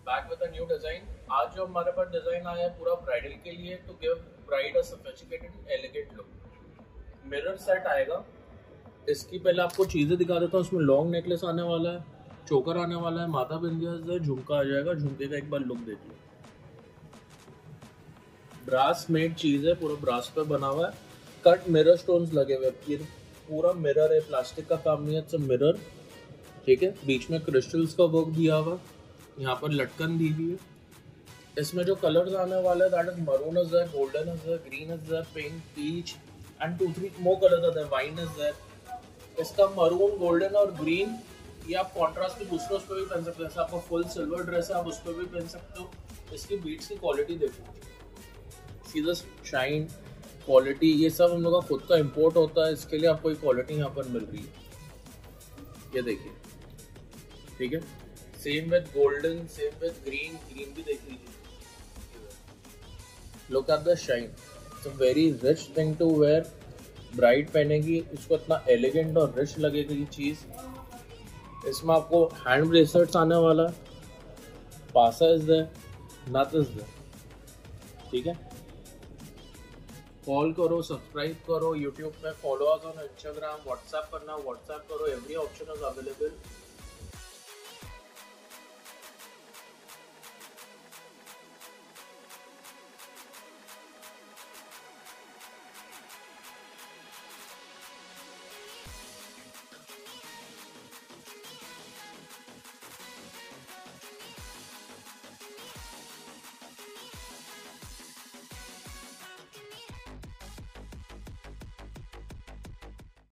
Back with a new design. आज जो हमारे पास डिजाइन आया है पूरा ब्राइडल के लिए, to give bride a sophisticated elegant look. Mirror set आएगा। इसकी पहले आपको चीजें दिखा देता हूँ। इसमें लॉन्ग नेकलेस आने वाला है, चोकर आने वाला है, माथा बिंदिया है, झुमका आ जाएगा। झुमके का एक बार लुक देखिए। ब्रास मेड चीज है, पूरा ब्रास पे बना हुआ है। कट मिरर स्टोन्स लगे हुए, ये पूरा मिरर है, प्लास्टिक का काम नहीं है, सब मिरर। ठीक है, बीच में क्रिस्टल्स का वर्क दिया हुआ, यहाँ पर लटकन दी हुई है। इसमें जो कलर्स आने वाले हैं, that is maroon is there, golden is there, green is there, pink, peach and 2-3 more colours are there, wine is there. इसका मरून, गोल्डन और ग्रीन ये आप कॉन्ट्रास्ट के दूसरे उस पर भी पहन सकते हो। जैसे आपको फुल सिल्वर ड्रेस है, आप उस पर भी पहन सकते हो। इसकी बीट्स की क्वालिटी देखो, सीधा शाइन, क्वालिटी, ये सब हम लोग का खुद का इंपोर्ट होता है। इसके लिए आपको एक क्वालिटी यहाँ पर मिल रही है, ये देखिए। ठीक है, same with golden, same with green, green भी देख लीजिए। Look at the shine, it's a very rich thing to wear. Bride पहनेगी, उसको इतना एलिगेंट और रिच लगेगी ये चीज़। इसमें आपको हैंड ब्रेसलेट्स आने वाला है, पासा इज देयर, नथ इज देयर। ठीक है, कॉल करो, सब्सक्राइब करो यूट्यूब पे, follow us on Instagram, WhatsApp करना व्हाट्सएप करो, एवरी ऑप्शन इज अवेलेबल।